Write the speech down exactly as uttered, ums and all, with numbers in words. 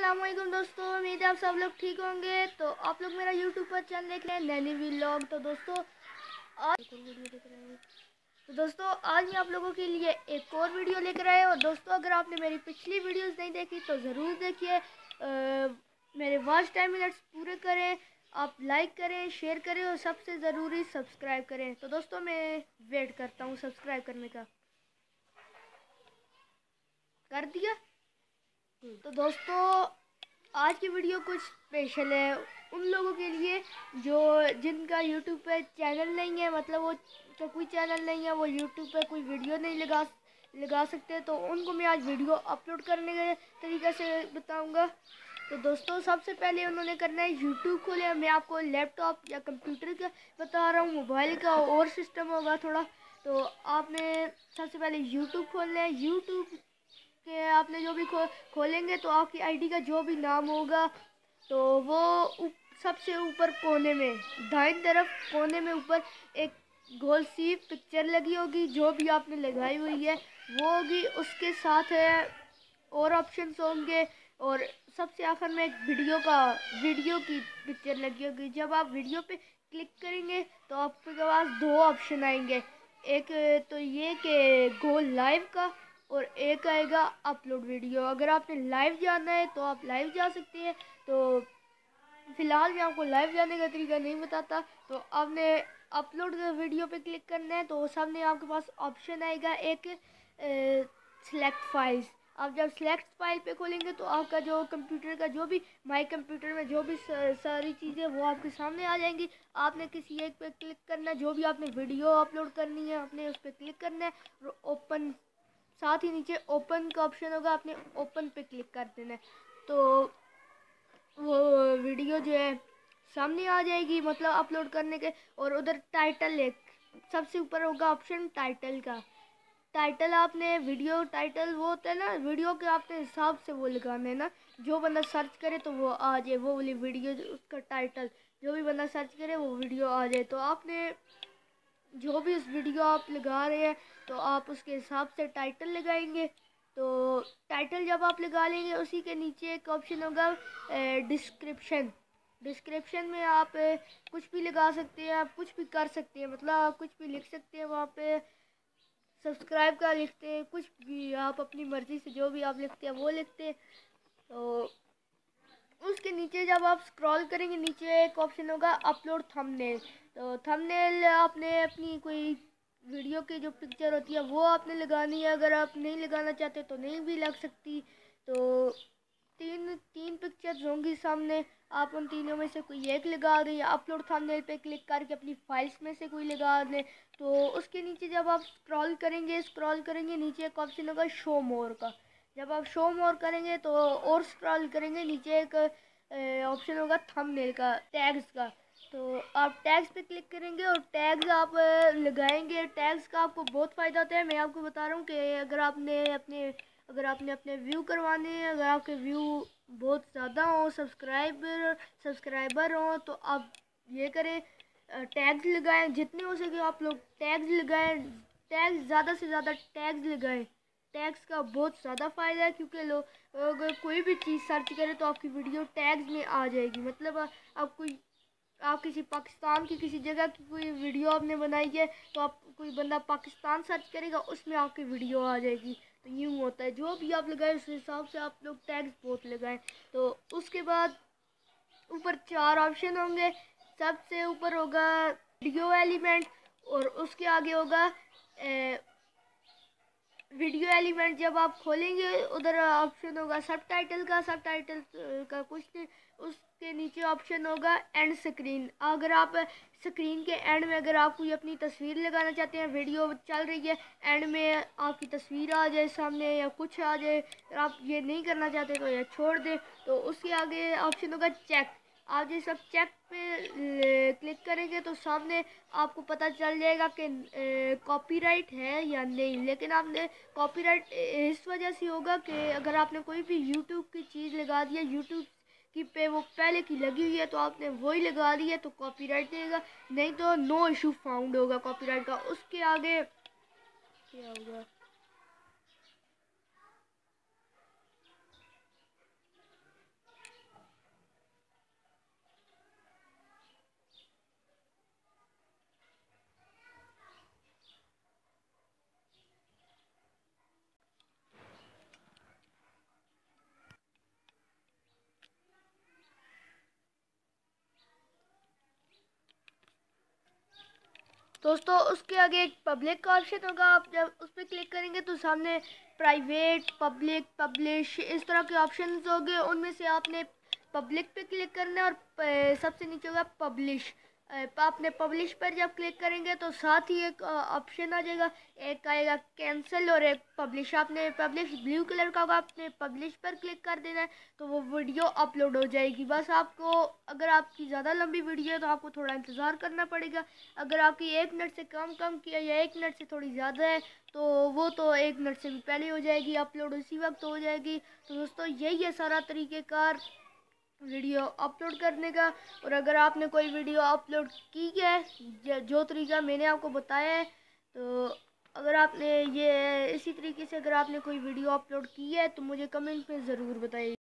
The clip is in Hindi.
अस्सलाम वालेकुम दोस्तों, उम्मीद है आप सब लोग ठीक होंगे। तो आप लोग मेरा यूट्यूब पर चैनल देख रहे हैं नैनी व्लॉग। तो दोस्तों आज वीडियो देख रहे हैं तो दोस्तों आज मैं आप लोगों के लिए एक और वीडियो लेकर आया हूँ। दोस्तों अगर आपने मेरी पिछली वीडियोस नहीं देखी तो ज़रूर देखिए, मेरे वॉच टाइम मिनट्स पूरे करें, आप लाइक करें, शेयर करें और सबसे ज़रूरी सब्सक्राइब करें। तो दोस्तों मैं वेट करता हूँ सब्सक्राइब करने का। कर दिया। तो दोस्तों आज की वीडियो कुछ स्पेशल है उन लोगों के लिए जो जिनका यूट्यूब पे चैनल नहीं है, मतलब वो तो कोई चैनल नहीं है, वो यूट्यूब पे कोई वीडियो नहीं लगा लगा सकते। तो उनको मैं आज वीडियो अपलोड करने के तरीके से बताऊंगा। तो दोस्तों सबसे पहले उन्होंने करना है यूट्यूब खोले। मैं आपको लैपटॉप या कंप्यूटर का बता रहा हूँ, मोबाइल का और सिस्टम होगा थोड़ा। तो आपने सबसे पहले यूट्यूब खोलना है। यूट्यूब के आपने जो भी खो खोलेंगे तो आपकी आईडी का जो भी नाम होगा तो वो उप, सबसे ऊपर कोने में दाईं तरफ कोने में ऊपर एक गोल सी पिक्चर लगी होगी, जो भी आपने लगाई हुई है वो होगी। उसके साथ है और ऑप्शंस होंगे और सबसे आखिर में एक वीडियो का वीडियो की पिक्चर लगी होगी। जब आप वीडियो पे क्लिक करेंगे तो आपके पास दो ऑप्शन आएंगे, एक तो ये कि गो लाइव का और एक आएगा अपलोड वीडियो। अगर आपने लाइव जाना है तो आप लाइव जा सकते हैं। तो फिलहाल मैं आपको लाइव जाने का तरीका नहीं बताता। तो आपने अपलोड वीडियो पे क्लिक करना है तो सामने आपके पास ऑप्शन आएगा एक सिलेक्ट फाइल्स। आप जब सिलेक्ट फाइल पे खोलेंगे तो आपका जो कंप्यूटर का जो भी माई कंप्यूटर में जो भी सारी चीज़ें वो आपके सामने आ जाएंगी। आपने किसी एक पे क्लिक करना है, जो भी आपने वीडियो अपलोड करनी है आपने उस पर क्लिक करना है और ओपन, साथ ही नीचे ओपन का ऑप्शन होगा, आपने ओपन पे क्लिक कर देना है। तो वो वीडियो जो है सामने आ जाएगी, मतलब अपलोड करने के। और उधर टाइटल एक सबसे ऊपर होगा ऑप्शन टाइटल का। टाइटल आपने वीडियो टाइटल वो होता है ना, वीडियो के आपने हिसाब से वो लगाना है ना, जो बंदा सर्च करे तो वो आ जाए वो वाली वीडियो, उसका टाइटल जो भी बंदा सर्च करे वो वीडियो आ जाए। तो आपने जो भी उस वीडियो आप लगा रहे हैं तो आप उसके हिसाब से टाइटल लगाएंगे। तो टाइटल जब आप लगा लेंगे उसी के नीचे एक ऑप्शन होगा डिस्क्रिप्शन। डिस्क्रिप्शन में आप कुछ भी लगा सकते हैं, आप कुछ भी कर सकते हैं, मतलब आप कुछ भी लिख सकते हैं वहाँ पे। सब्सक्राइब का लिखते हैं, कुछ भी आप अपनी मर्ज़ी से जो भी आप लिखते हैं वो लिखते हैं। तो उसके नीचे जब आप स्क्रॉल करेंगे नीचे एक ऑप्शन होगा अपलोड थंबनेल। तो थंबनेल आपने अपनी कोई वीडियो की जो पिक्चर होती है वो आपने लगानी है। अगर आप नहीं लगाना चाहते तो नहीं भी लग सकती। तो तीन तीन पिक्चर्स होंगी सामने, आप उन तीनों में से कोई एक लगा दें या अपलोड थंबनेल पे क्लिक करके अपनी फाइल्स में से कोई लगा दें। तो उसके नीचे जब आप स्क्रॉल करेंगे स्क्रॉल करेंगे नीचे एक ऑप्शन होगा शो मोर का। जब आप शो मोर करेंगे तो और स्क्रॉल करेंगे नीचे एक ऑप्शन होगा थंबनेल का, टैग्स का। तो आप टैग्स पे क्लिक करेंगे और टैग्स आप लगाएंगे। टैग्स का आपको बहुत फ़ायदा होता है। मैं आपको बता रहा हूँ कि अगर आपने अपने अगर आपने अपने व्यू करवाने हैं, अगर आपके व्यू बहुत ज़्यादा हो, सब्सक्राइबर सब्सक्राइबर हो, तो आप ये करें टैग्स लगाएं, जितने हो सके आप लोग टैग्स लगाएं। टैग्स ज़्यादा से ज़्यादा टैग्स लगाएं। टैग्स का बहुत ज़्यादा फ़ायदा है क्योंकि लोग अगर कोई भी चीज़ सर्च करें तो आपकी वीडियो टैग्स में आ जाएगी। मतलब आप कोई आप किसी पाकिस्तान की किसी जगह की कोई वीडियो आपने बनाई है तो आप कोई बंदा पाकिस्तान सर्च करेगा उसमें आपकी वीडियो आ जाएगी। तो यूँ होता है, जो भी आप लगाएं उस हिसाब से आप लोग टैग्स बहुत लगाएं। तो उसके बाद ऊपर चार ऑप्शन होंगे। सबसे ऊपर होगा वीडियो एलिमेंट और उसके आगे होगा ए, वीडियो एलिमेंट। जब आप खोलेंगे उधर ऑप्शन होगा सब टाइटल का। सब टाइटल का कुछ नहीं, उसके नीचे ऑप्शन होगा एंड स्क्रीन। अगर आप स्क्रीन के एंड में अगर आप कोई अपनी तस्वीर लगाना चाहते हैं, वीडियो चल रही है एंड में आपकी तस्वीर आ जाए सामने या कुछ आ जाए, आप ये नहीं करना चाहते तो ये छोड़ दें। तो उसके आगे ऑप्शन होगा चेक। आप जैसे सब चेक पे क्लिक करेंगे तो सामने आपको पता चल जाएगा कि कॉपीराइट है या नहीं। लेकिन आपने कॉपीराइट इस वजह से होगा कि अगर आपने कोई भी यूट्यूब की चीज़ लगा दी है, यूट्यूब की पे वो पहले की लगी हुई है तो आपने वही लगा दी है तो कॉपीराइट देगा, नहीं तो नो इशू फाउंड होगा कॉपीराइट का। उसके आगे क्या होगा, दोस्तों उसके आगे एक पब्लिक का ऑप्शन होगा। आप जब उस पर क्लिक करेंगे तो सामने प्राइवेट, पब्लिक, पब्लिश इस तरह के ऑप्शंस होंगे। उनमें से आपने पब्लिक पे क्लिक करना है और सबसे नीचे होगा पब्लिश। आपने पब्लिश पर जब क्लिक करेंगे तो साथ ही एक ऑप्शन आ जाएगा, एक आएगा कैंसिल और एक पब्लिश। आपने पब्लिश ब्लू कलर का होगा, आपने पब्लिश पर क्लिक कर देना है तो वो वीडियो अपलोड हो जाएगी। बस आपको, अगर आपकी ज़्यादा लंबी वीडियो है तो आपको थोड़ा इंतज़ार करना पड़ेगा। अगर आपकी एक मिनट से कम कम किया या एक मिनट से थोड़ी ज़्यादा है तो वो तो एक मिनट से भी पहले हो जाएगी, अपलोड उसी वक्त हो जाएगी। तो दोस्तों यही है सारा तरीक़ेकार वीडियो अपलोड करने का। और अगर आपने कोई वीडियो अपलोड की है जो तरीका मैंने आपको बताया है, तो अगर आपने ये इसी तरीके से अगर आपने कोई वीडियो अपलोड की है तो मुझे कमेंट में ज़रूर बताइए।